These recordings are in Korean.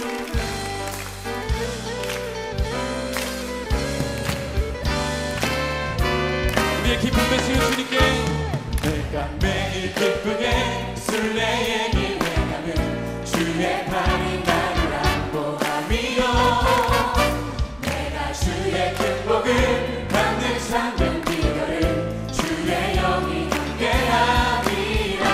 우리의 기쁨 되시는 주님께 내가 매일 기쁘게 술래의 길 행하는 주의 팔이 나를 안보함이요 내가 주의 큰 복을 받는 참된 비결은 주의 영이 함께하리라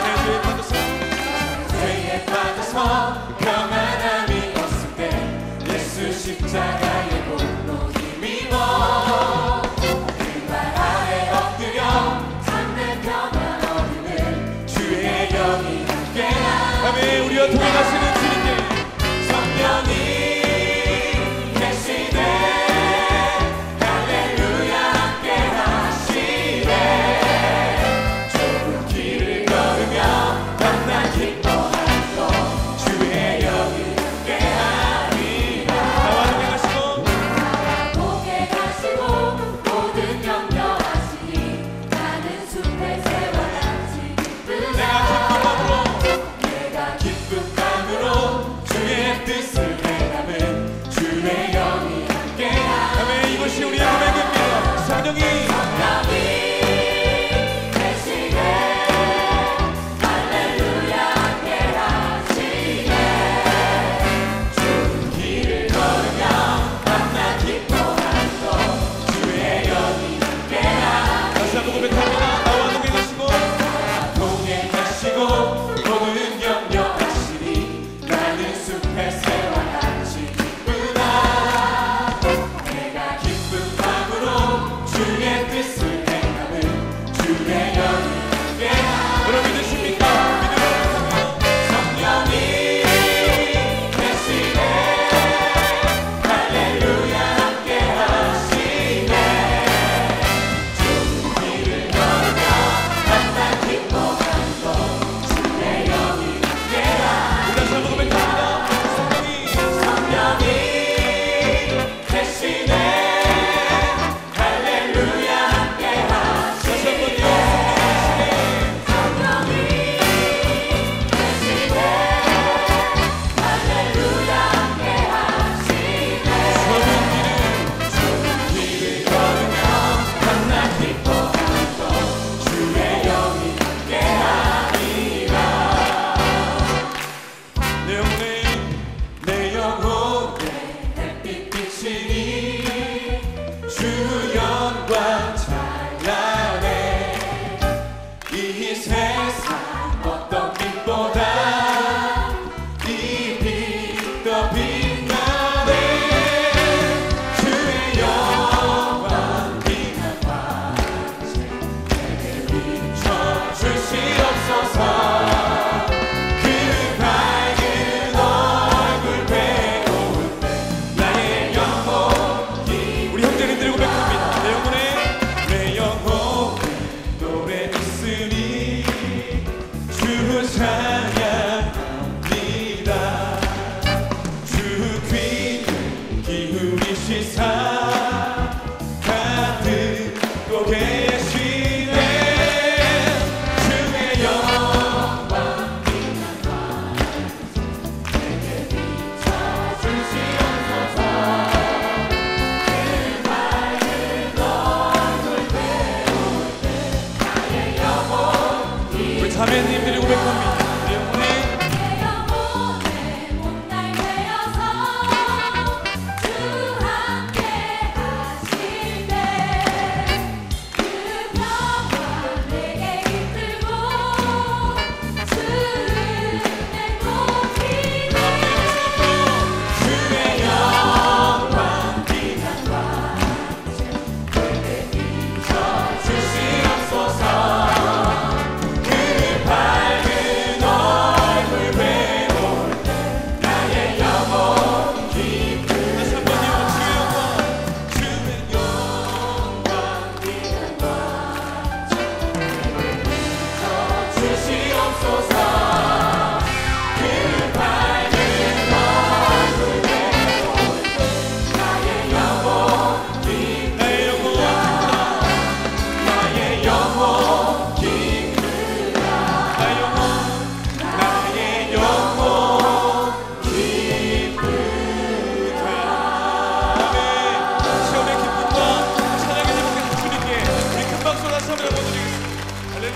죄에 빠져서 평안함이 없을 때 예수 십자가의 볼로 힘입어 아멘. 우리와 동행하시는 주님께 성령이 계시네 할렐루야 함께 하시네 좁은 길을 걸으며 만나 기뻐하고 주의 영이 함께 하리라 나와 동행하시고 모든 염려하시니 나는 숲의 새와 같이 기쁘다 기쁨감으로 주의 뜻을 내가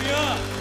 할렐루야.